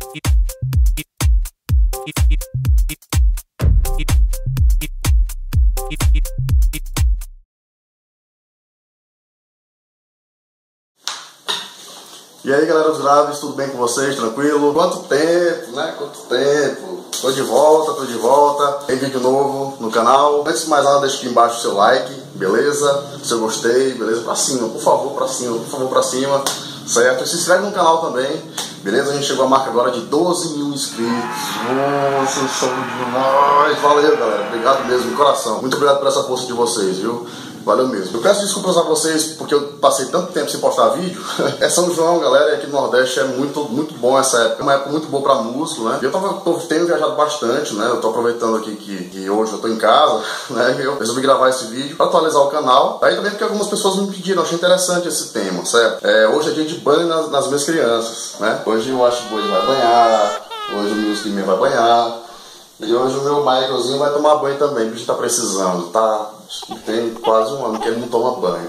E aí, galera dos graves, tudo bem com vocês? Tranquilo? Quanto tempo, né? Quanto tempo? Tô de volta. Tem vídeo novo no canal. Antes de mais nada, deixa aqui embaixo o seu like, beleza? Se eu gostei, beleza? Pra cima, por favor, pra cima, certo? E se inscreve no canal também, beleza? A gente chegou à marca agora de 12 mil inscritos. Nossa, são demais! Valeu, galera. Obrigado mesmo, de coração. Muito obrigado por essa força de vocês, viu? Valeu mesmo. Eu peço desculpas a vocês porque eu passei tanto tempo sem postar vídeo. É São João, galera, e aqui no Nordeste é muito bom essa época. É uma época muito boa pra músico, né? Eu tenho viajado bastante, né? Eu tô aproveitando aqui que hoje eu tô em casa, né? Eu resolvi gravar esse vídeo pra atualizar o canal. Aí também porque algumas pessoas me pediram, eu achei interessante esse tema, certo? Hoje é dia de banho nas minhas crianças, né? Hoje eu acho que o Boi vai banhar, hoje o Music Man vai banhar. E hoje o meu Michaelzinho vai tomar banho também, porque a gente tá precisando, tá? Tem quase um ano que ele não toma banho.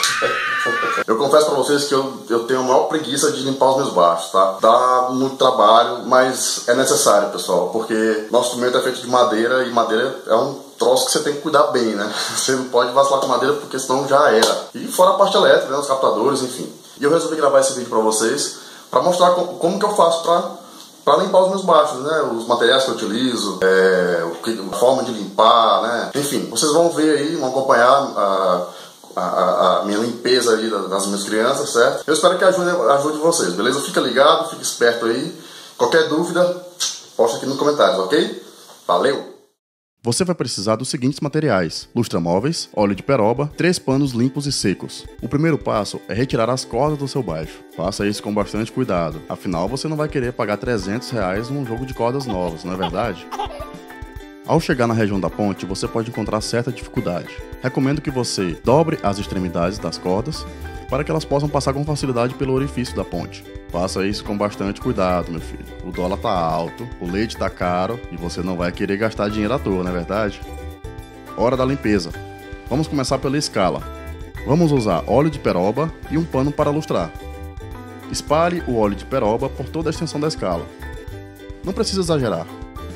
Eu confesso pra vocês que eu tenho a maior preguiça de limpar os meus baixos, tá? Dá muito trabalho, mas é necessário, pessoal, porque nosso instrumento é feito de madeira e madeira é um troço que você tem que cuidar bem, né? Você não pode vacilar com madeira porque senão já era. E fora a parte elétrica, né? Os captadores, enfim. E eu resolvi gravar esse vídeo pra vocês, pra mostrar como que eu faço pra limpar os meus baixos, né? Os materiais que eu utilizo, a forma de limpar, né? Enfim, vocês vão ver aí, vão acompanhar a minha limpeza aí das minhas crianças, certo? Eu espero que ajude vocês, beleza? Fica ligado, fica esperto aí. Qualquer dúvida, posta aqui nos comentários, ok? Valeu! Você vai precisar dos seguintes materiais: lustramóveis, óleo de peroba, 3 panos limpos e secos. O primeiro passo é retirar as cordas do seu baixo. Faça isso com bastante cuidado, afinal você não vai querer pagar R$300 num jogo de cordas novas, não é verdade? Ao chegar na região da ponte, você pode encontrar certa dificuldade. Recomendo que você dobre as extremidades das cordas para que elas possam passar com facilidade pelo orifício da ponte. Faça isso com bastante cuidado, meu filho. O dólar tá alto, o leite tá caro e você não vai querer gastar dinheiro à toa, não é verdade? Hora da limpeza. Vamos começar pela escala. Vamos usar óleo de peroba e um pano para lustrar. Espalhe o óleo de peroba por toda a extensão da escala. Não precisa exagerar.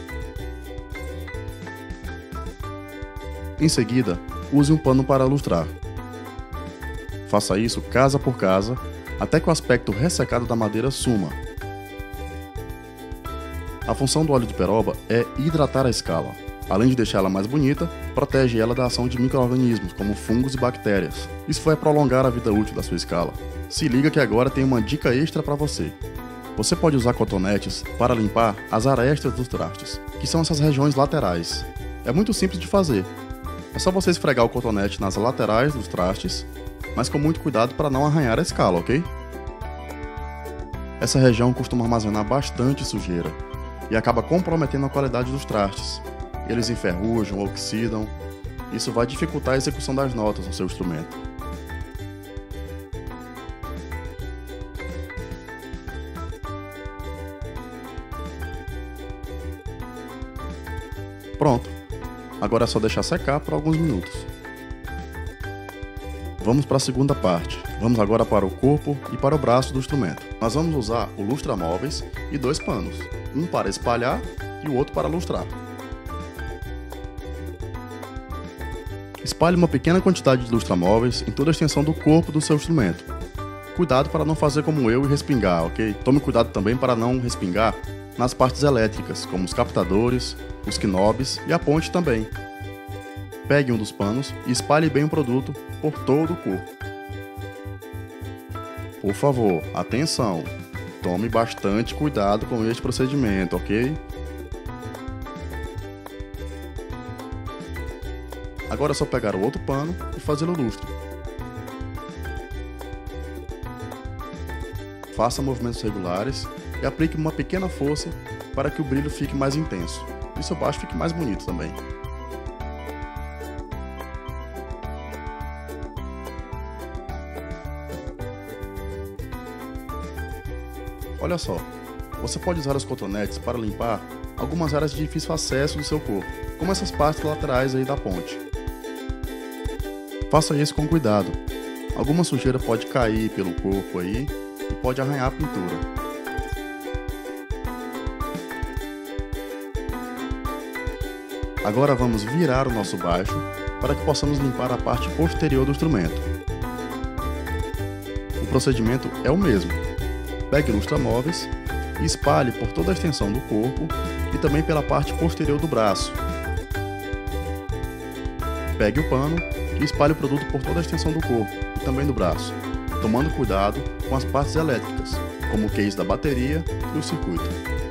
Em seguida, use um pano para lustrar. Faça isso casa por casa, até que o aspecto ressecado da madeira suma. A função do óleo de peroba é hidratar a escala. Além de deixá-la mais bonita, protege ela da ação de micro-organismos, como fungos e bactérias. Isso vai prolongar a vida útil da sua escala. Se liga que agora tem uma dica extra para você. Você pode usar cotonetes para limpar as arestas dos trastes, que são essas regiões laterais. É muito simples de fazer. É só você esfregar o cotonete nas laterais dos trastes, mas com muito cuidado para não arranhar a escala, ok? Essa região costuma armazenar bastante sujeira e acaba comprometendo a qualidade dos trastes. Eles enferrujam, oxidam. Isso vai dificultar a execução das notas no seu instrumento. Pronto. Agora é só deixar secar por alguns minutos. Vamos para a segunda parte. Vamos agora para o corpo e para o braço do instrumento. Nós vamos usar o lustramóveis e 2 panos. Um para espalhar e o outro para lustrar. Espalhe uma pequena quantidade de lustramóveis em toda a extensão do corpo do seu instrumento. Cuidado para não fazer como eu e respingar, ok? Tome cuidado também para não respingar nas partes elétricas, como os captadores, os knobs e a ponte também. Pegue um dos panos e espalhe bem o produto por todo o corpo. Por favor, atenção! Tome bastante cuidado com este procedimento, ok? Agora é só pegar o outro pano e fazer o lustre. Faça movimentos regulares e aplique uma pequena força para que o brilho fique mais intenso e seu baixo fique mais bonito também. Olha só, você pode usar os cotonetes para limpar algumas áreas de difícil acesso do seu corpo, como essas partes laterais aí da ponte. Faça isso com cuidado. Alguma sujeira pode cair pelo corpo aí e pode arranhar a pintura. Agora vamos virar o nosso baixo para que possamos limpar a parte posterior do instrumento. O procedimento é o mesmo. Pegue lustramóveis e espalhe por toda a extensão do corpo e também pela parte posterior do braço. Pegue o pano e espalhe o produto por toda a extensão do corpo e também do braço, tomando cuidado com as partes elétricas, como o case da bateria e o circuito.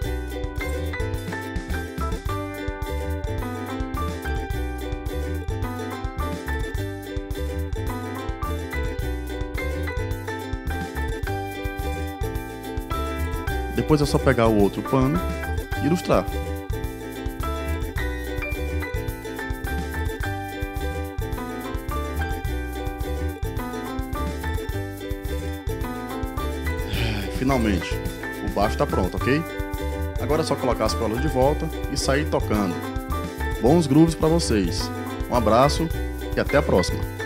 Depois é só pegar o outro pano e ilustrar. Finalmente, o baixo está pronto, ok? Agora é só colocar as cordas de volta e sair tocando. Bons grooves para vocês. Um abraço e até a próxima!